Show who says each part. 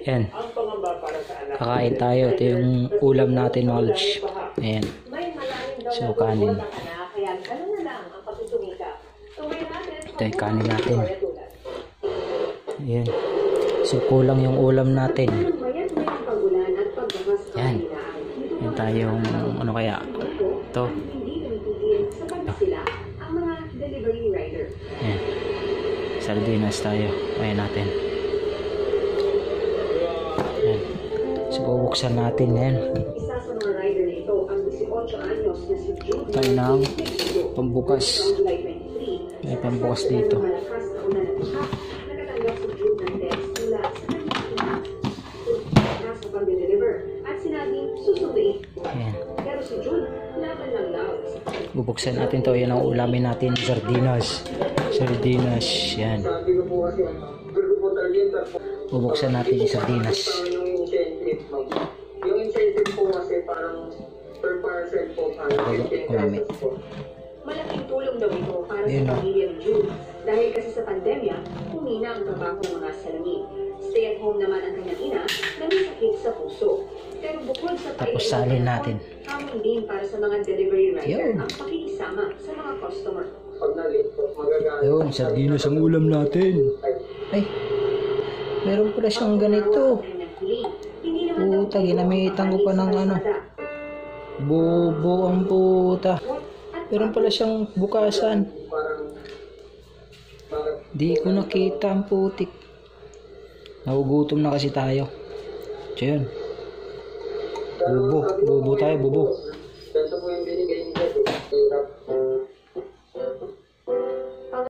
Speaker 1: Ayan. Kakain tayo. Ito yung ulam natin mga lods. Ayan. So, kanin. Ito yung kanin natin. Ayan. So, kulang yung ulam natin. Ayan. Ayan tayong ano kaya? Ito. Ayan. Sardinas tayo. Ayan natin. Ayan. So, bubuksan natin yan. Tayo ng pambukas. May pambukas dito. Ayan. Bubuksan natin to. Yan ang ulamin natin. Sardinas. Sardinas. Yan. Bubuksan natin yung sardinas.
Speaker 2: Yung incentive po kasi parang per parcel po
Speaker 1: Gumamit.
Speaker 2: malaking tulong daw ito para sa pamilyang June. Dahil kasi sa pandemya, humina ang trabaho ng mga salamin. Stay at home naman ang kanyang ina na may sakit sa puso. Pero bukod sa
Speaker 1: Tapos salin natin.
Speaker 2: hamon din para sa mga delivery rider
Speaker 1: Yun.
Speaker 2: ang pakikisama sa mga customer.
Speaker 1: Yun, sardinas ang ulam natin. Ay, meron pala siyang ganito. Puta, ginamitan ko pa ng ano. Bobo ang puta. Meron pala siyang bukasan. Di ko nakita ang putik. Nagugutom na kasi tayo. So yun. Bobo tayo, bobo.
Speaker 2: Ganito po yung binigay niya.